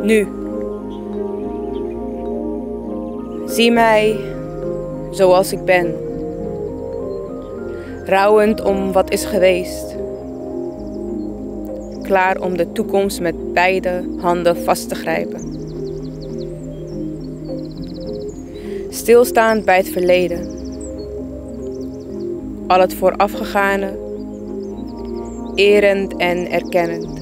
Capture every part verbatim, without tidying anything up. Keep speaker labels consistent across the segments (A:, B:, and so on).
A: Nu. Zie mij zoals ik ben. Rouwend om wat is geweest. Klaar om de toekomst met beide handen vast te grijpen. Stilstaand bij het verleden. Al het voorafgegane, erend en erkennend.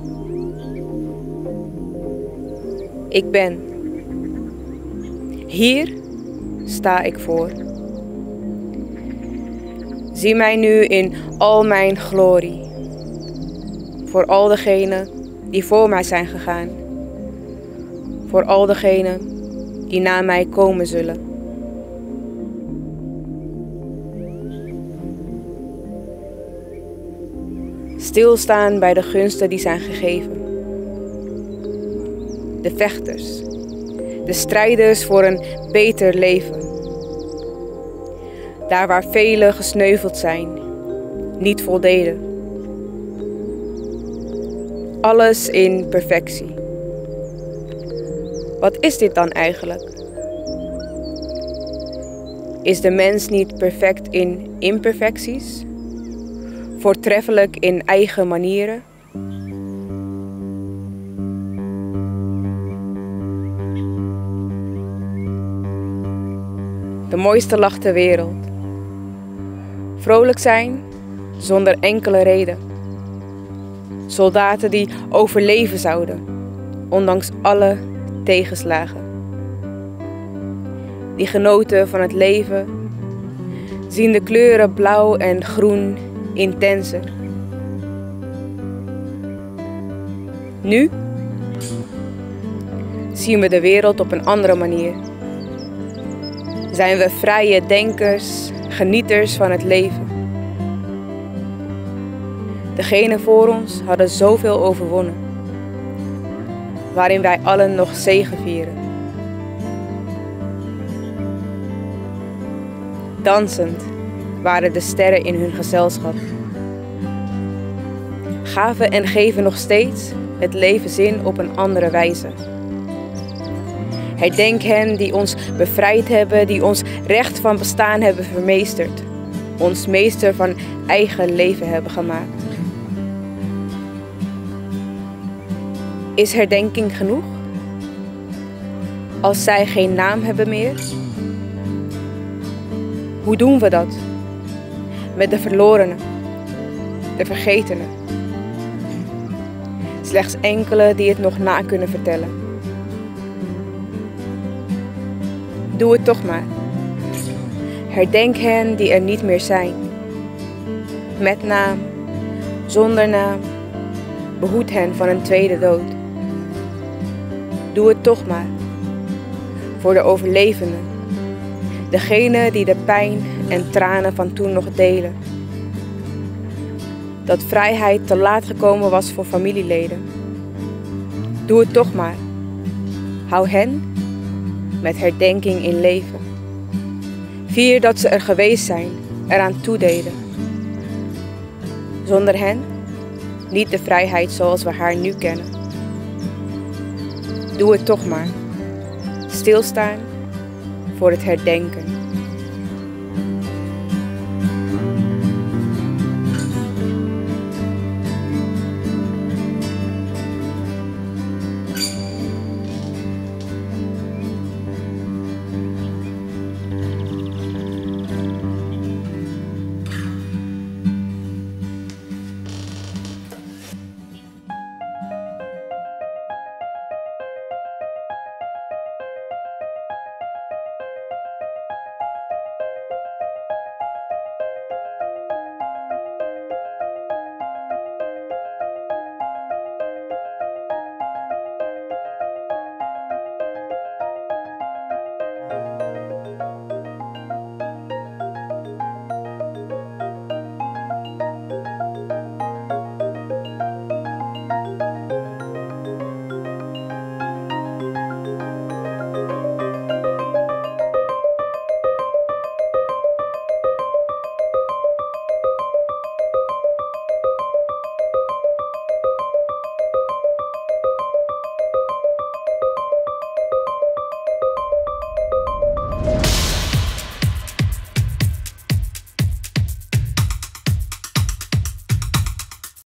A: Ik ben. Hier sta ik voor. Zie mij nu in al mijn glorie. Voor al degenen die voor mij zijn gegaan. Voor al degenen die na mij komen zullen. Stilstaan bij de gunsten die zijn gegeven. De vechters. De strijders voor een beter leven. Daar waar velen gesneuveld zijn, niet voldeden. Alles in perfectie. Wat is dit dan eigenlijk? Is de mens niet perfect in imperfecties? Voortreffelijk in eigen manieren? De mooiste lach ter wereld. Vrolijk zijn zonder enkele reden. Soldaten die overleven zouden, ondanks alle tegenslagen. Die genoten van het leven, zien de kleuren blauw en groen intenser. Nu zien we de wereld op een andere manier. Zijn we vrije denkers, genieters van het leven. Degenen voor ons hadden zoveel overwonnen, waarin wij allen nog zegevieren. Dansend waren de sterren in hun gezelschap. Gaven en geven nog steeds het leven zin op een andere wijze. Herdenk hen die ons bevrijd hebben, die ons recht van bestaan hebben vermeesterd. Ons meester van eigen leven hebben gemaakt. Is herdenking genoeg? Als zij geen naam hebben meer? Hoe doen we dat? Met de verlorenen, de vergetenen. Slechts enkele die het nog na kunnen vertellen. Doe het toch maar. Herdenk hen die er niet meer zijn. Met naam, zonder naam. Behoed hen van een tweede dood. Doe het toch maar. Voor de overlevenden. Degenen die de pijn en tranen van toen nog delen. Dat vrijheid te laat gekomen was voor familieleden. Doe het toch maar. Hou hen met herdenking in leven. Vier dat ze er geweest zijn, eraan toededen. Zonder hen niet de vrijheid zoals we haar nu kennen. Doe het toch maar. Stilstaan voor het herdenken.